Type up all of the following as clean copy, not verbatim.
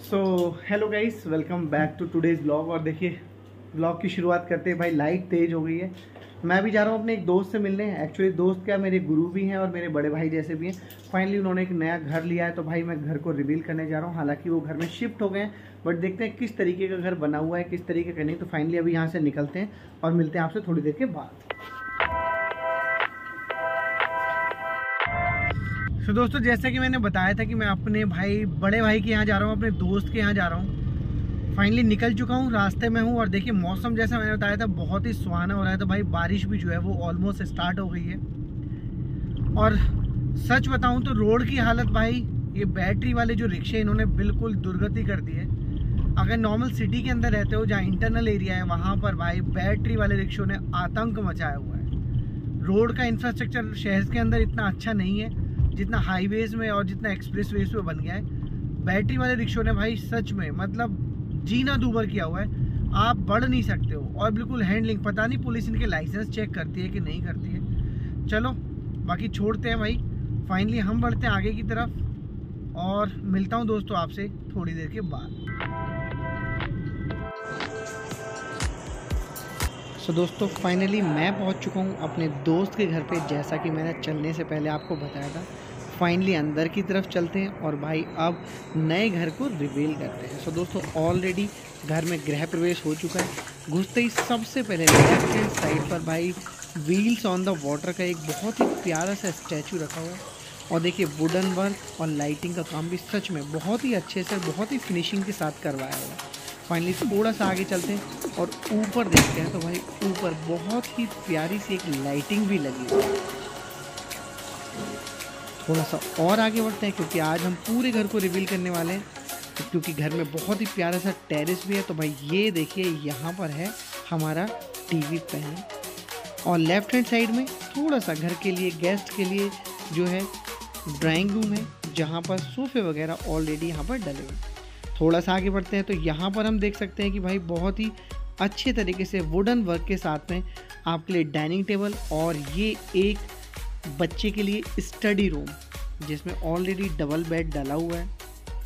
So hello guys, welcome back to today's blog. और देखिए blog की शुरुआत करते हैं। भाई लाइट तेज़ हो गई है। मैं भी जा रहा हूँ अपने एक दोस्त से मिलने। एक्चुअली दोस्त क्या, मेरे गुरु भी हैं और मेरे बड़े भाई जैसे भी हैं। फाइनली उन्होंने एक नया घर लिया है, तो भाई मैं घर को रिवील करने जा रहा हूँ। हालांकि वो घर में शिफ्ट हो गए हैं, बट देखते हैं किस तरीके का घर बना हुआ है, किस तरीके का नहीं। तो फाइनली अभी यहाँ से निकलते हैं और मिलते हैं आपसे थोड़ी देर के बाद। तो दोस्तों, जैसा कि मैंने बताया था कि मैं अपने बड़े भाई के यहाँ जा रहा हूँ, अपने दोस्त के यहाँ जा रहा हूँ। फाइनली निकल चुका हूँ, रास्ते में हूँ। और देखिए मौसम जैसा मैंने बताया था बहुत ही सुहाना हो रहा है। तो भाई बारिश भी जो है वो ऑलमोस्ट स्टार्ट हो गई है। और सच बताऊँ तो रोड की हालत भाई, ये बैटरी वाले जो रिक्शे इन्होंने बिल्कुल दुर्गति कर दी है। अगर नॉर्मल सिटी के अंदर रहते हो, जहाँ इंटरनल एरिया है, वहाँ पर भाई बैटरी वाले रिक्शों ने आतंक मचाया हुआ है। रोड का इंफ्रास्ट्रक्चर शहर के अंदर इतना अच्छा नहीं है जितना हाईवेज में और जितना एक्सप्रेसवेज पे बन गया है। बैटरी वाले रिक्शों ने भाई सच में मतलब जीना दूभर किया हुआ है। आप बढ़ नहीं सकते हो। और बिल्कुल हैंडलिंग, पता नहीं पुलिस इनके लाइसेंस चेक करती है कि नहीं करती है। चलो बाकी छोड़ते हैं भाई। फाइनली हम बढ़ते हैं आगे की तरफ और मिलता हूँ दोस्तों आपसे थोड़ी देर के बाद। तो दोस्तों फाइनली मैं पहुंच चुका हूं अपने दोस्त के घर पे, जैसा कि मैंने चलने से पहले आपको बताया था। फाइनली अंदर की तरफ चलते हैं और भाई अब नए घर को रिवील करते हैं। तो दोस्तों ऑलरेडी घर में गृह प्रवेश हो चुका है। घुसते ही सबसे पहले लेफ्ट हैंड साइड पर भाई व्हील्स ऑन द वाटर का एक बहुत ही प्यारा सा स्टैचू रखा हुआ है। और देखिए वुडन वर्क और लाइटिंग का काम भी सच में बहुत ही अच्छे से, बहुत ही फिनिशिंग के साथ करवाया हुआ है। फाइनली थोड़ा सा आगे चलते हैं और ऊपर देखते हैं। तो भाई ऊपर बहुत ही प्यारी सी एक लाइटिंग भी लगी हुई है। थोड़ा सा और आगे बढ़ते हैं क्योंकि आज हम पूरे घर को रिवील करने वाले हैं। क्योंकि घर में बहुत ही प्यारा सा टेरेस भी है। तो भाई ये देखिए यहाँ पर है हमारा टीवी पैनल। और लेफ्ट हैंड साइड में थोड़ा सा घर के लिए, गेस्ट के लिए जो है ड्राइंग रूम है, जहाँ पर सोफे वगैरह ऑलरेडी यहाँ पर डले हुए। थोड़ा सा आगे बढ़ते हैं तो यहाँ पर हम देख सकते हैं कि भाई बहुत ही अच्छे तरीके से वुडन वर्क के साथ में आपके लिए डाइनिंग टेबल और ये एक बच्चे के लिए स्टडी रूम, जिसमें ऑलरेडी डबल बेड डला हुआ है।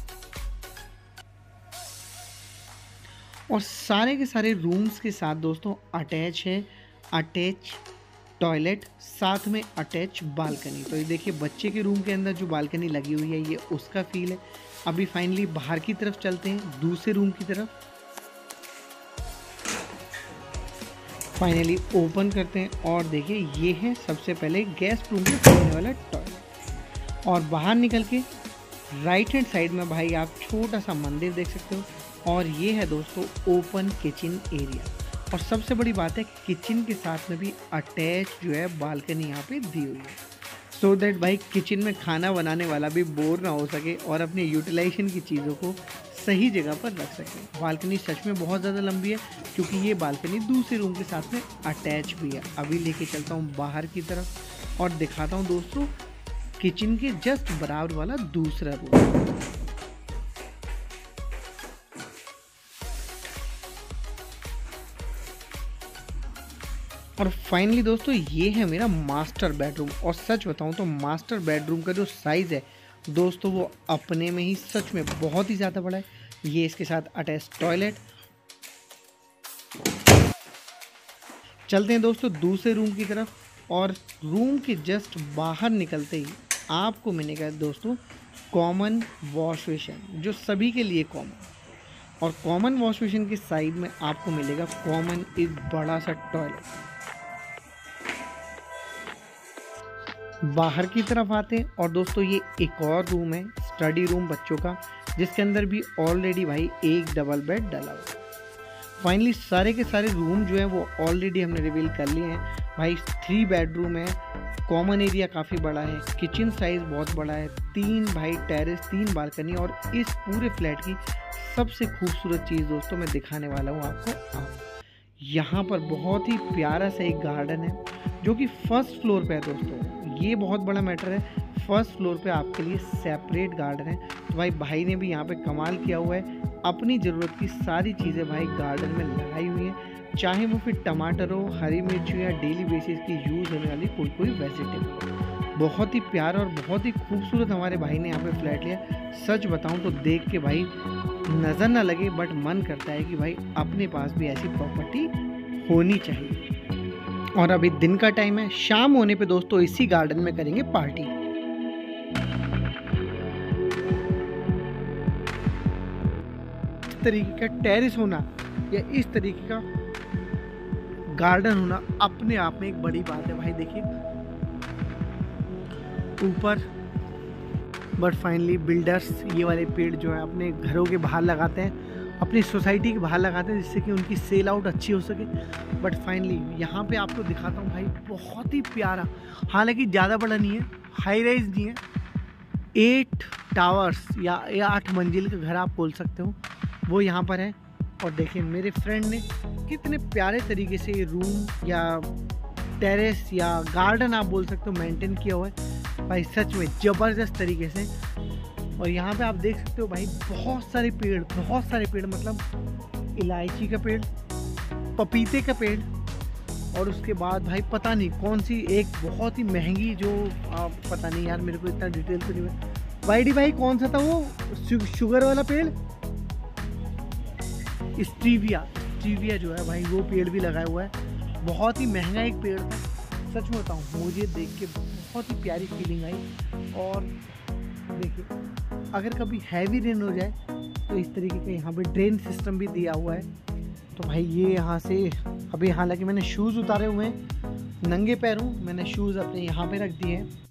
और सारे के सारे रूम्स के साथ दोस्तों अटैच है, अटैच टॉयलेट, साथ में अटैच बालकनी। तो ये देखिए बच्चे के रूम के अंदर जो बालकनी लगी हुई है ये उसका फील है। अभी फाइनली बाहर की तरफ चलते हैं, दूसरे रूम की तरफ। फाइनली ओपन करते हैं और देखिए ये है सबसे पहले गेस्ट रूम में पड़ने वाला टॉयलेट। और बाहर निकल के राइट हैंड साइड में भाई आप छोटा सा मंदिर देख सकते हो। और ये है दोस्तों ओपन किचन एरिया। और सबसे बड़ी बात है किचन के साथ में भी अटैच जो है बालकनी यहाँ पे दी हुई है, सो दैट भाई किचन में खाना बनाने वाला भी बोर ना हो सके और अपने यूटिलाइजेशन की चीज़ों को सही जगह पर रख सके। बालकनी सच में बहुत ज़्यादा लंबी है क्योंकि ये बालकनी दूसरे रूम के साथ में अटैच भी है। अभी लेके चलता हूँ बाहर की तरफ और दिखाता हूँ दोस्तों किचन के जस्ट बराबर वाला दूसरा रूम। और फाइनली दोस्तों ये है मेरा मास्टर बेडरूम। और सच बताऊं तो मास्टर बेडरूम का जो साइज़ है दोस्तों वो अपने में ही सच में बहुत ही ज़्यादा बड़ा है। ये इसके साथ अटैच टॉयलेट। चलते हैं दोस्तों दूसरे रूम की तरफ। और रूम के जस्ट बाहर निकलते ही आपको मिलेगा दोस्तों कॉमन वॉश बेसिन, जो सभी के लिए कॉमन। और कॉमन वॉश बेसिन के साइड में आपको मिलेगा कॉमन एक बड़ा सा टॉयलेट। बाहर की तरफ आते हैं और दोस्तों ये एक और रूम है, स्टडी रूम बच्चों का, जिसके अंदर भी ऑलरेडी भाई एक डबल बेड डला हुआ है। फाइनली सारे के सारे रूम जो है वो ऑलरेडी हमने रिवील कर लिए हैं। भाई 3 बेडरूम है, कॉमन एरिया काफ़ी बड़ा है, किचन साइज़ बहुत बड़ा है, 3 भाई टेरेस, 3 बालकनी। और इस पूरे फ्लैट की सबसे खूबसूरत चीज़ दोस्तों मैं दिखाने वाला हूँ आपको। यहाँ पर बहुत ही प्यारा सा एक गार्डन है जो कि फर्स्ट फ्लोर पे है दोस्तों। ये बहुत बड़ा मैटर है। फर्स्ट फ्लोर पे आपके लिए सेपरेट गार्डन है। तो भाई ने भी यहाँ पे कमाल किया हुआ है। अपनी ज़रूरत की सारी चीज़ें भाई गार्डन में लगाई हुई हैं, चाहे वो फिर टमाटर हो, हरी मिर्च हो या डेली बेसिस की यूज़ होने वाली कोई वेजिटेबल। बहुत ही प्यारा और बहुत ही खूबसूरत हमारे भाई ने यहाँ पे फ्लैट लिया। सच बताऊँ तो देख के भाई नज़र ना लगे, बट मन करता है कि भाई अपने पास भी ऐसी प्रॉपर्टी होनी चाहिए। और अभी दिन का टाइम है, शाम होने पे दोस्तों इसी गार्डन में करेंगे पार्टी। इस तरीके का टेरेस होना या इस तरीके का गार्डन होना अपने आप में एक बड़ी बात है भाई। देखिए ऊपर, बट फाइनली बिल्डर्स ये वाले पेड़ जो है अपने घरों के बाहर लगाते हैं, अपनी सोसाइटी के बाहर लगाते हैं, जिससे कि उनकी सेल आउट अच्छी हो सके। बट फाइनली यहाँ पे आपको दिखाता हूँ भाई, बहुत ही प्यारा, हालांकि ज़्यादा बड़ा नहीं है, हाई राइज नहीं है, 8 टावर्स या 8 मंजिल का घर आप बोल सकते हो, वो यहाँ पर है। और देखिए मेरे फ्रेंड ने कितने प्यारे तरीके से ये रूम या टेरेस या गार्डन आप बोल सकते हो मेंटेन किया हुआ है भाई, सच में ज़बरदस्त तरीके से। और यहाँ पे आप देख सकते हो भाई बहुत सारे पेड़, मतलब इलायची का पेड़, पपीते का पेड़, और उसके बाद भाई पता नहीं कौन सी एक बहुत ही महंगी जो पता नहीं यार, मेरे को इतना डिटेल तो नहीं है। वाईडी भाई कौन सा था वो शुगर वाला पेड़? स्टीविया जो है भाई, वो पेड़ भी लगाया हुआ है। बहुत ही महंगा एक पेड़ था, सच में बताऊँ मुझे देख के बहुत ही प्यारी फीलिंग आई। और देखिए अगर कभी हैवी रेन हो जाए तो इस तरीके का यहाँ पे ड्रेन सिस्टम भी दिया हुआ है। तो भाई ये यहाँ से, अभी हालांकि मैंने शूज़ उतारे हुए हैं, नंगे पैर हूँ, मैंने शूज़ अपने यहाँ पे रख दिए हैं।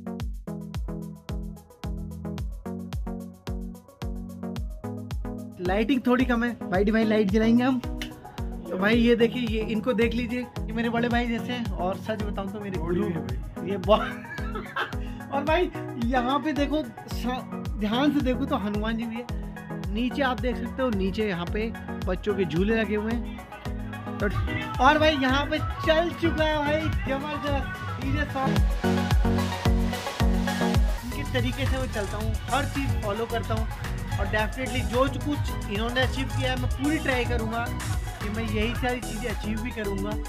लाइटिंग थोड़ी कम है भाई लाइट जलाएंगे हम। तो भाई ये देखिए, ये इनको देख लीजिए, ये मेरे बड़े भाई जैसे हैं, और सच बताऊं तो मेरे गुरु ये बहुत और भाई यहाँ पे देखो, ध्यान से देखो तो हनुमान जी भी है। नीचे आप देख सकते हो, नीचे यहाँ पे बच्चों के झूले लगे हुए हैं। तो और भाई यहाँ पे चल चुका है भाई जबरदस्त डीजे सॉन्ग। इनके तरीके से मैं चलता हूँ, हर चीज़ फॉलो करता हूँ, और डेफिनेटली जो कुछ इन्होंने अचीव किया है मैं पूरी ट्राई करूँगा कि मैं यही सारी चीज़ें अचीव भी करूँगा।